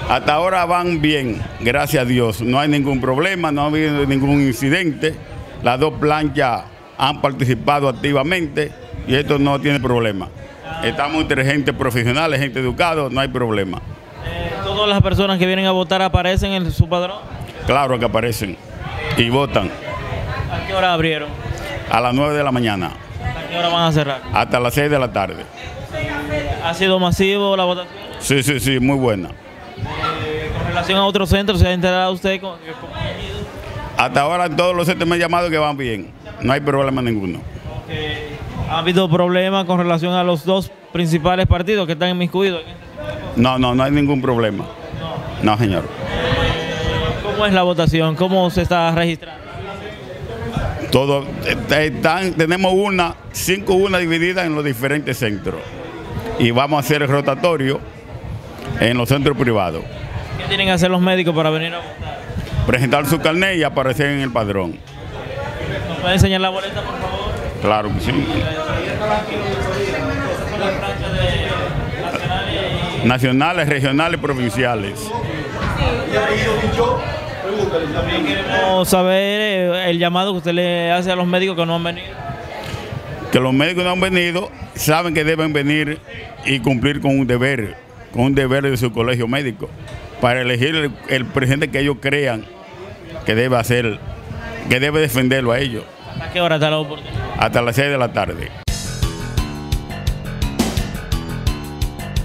Hasta ahora van bien, gracias a Dios. No hay ningún problema, no ha habido ningún incidente. Las dos planchas han participado activamente y esto no tiene problema. Estamos entre gente profesional, gente educada, no hay problema. ¿Todas las personas que vienen a votar aparecen en su padrón? Claro que aparecen y votan. ¿A qué hora abrieron? A las 9 de la mañana. ¿A qué hora van a cerrar? Hasta las 6 de la tarde. ¿Ha sido masivo la votación? Sí, muy buena. Con relación a otros centros, ¿se ha enterado usted? Hasta ahora todos los centros me han llamado que van bien. No hay problema ninguno. ¿Ha habido problemas con relación a los dos principales partidos que están inmiscuidos? No hay ningún problema. No, señor. ¿Cómo es la votación? ¿Cómo se está registrando? Tenemos 5 urnas divididas en los diferentes centros. Y vamos a hacer el rotatorio en los centros privados. ¿Qué tienen que hacer los médicos para venir a votar? Presentar su carnet y aparecer en el padrón. ¿Nos puede enseñar la boleta, por favor? Claro que sí. Nacionales, regionales, provinciales. También queremos saber el llamado que usted le hace a los médicos que no han venido. Que los médicos no han venido, saben que deben venir y cumplir con un deber de su colegio médico, para elegir el presidente que ellos crean que debe hacer, que debe defenderlo a ellos. ¿Hasta qué hora está la oportunidad? Hasta las 6 de la tarde.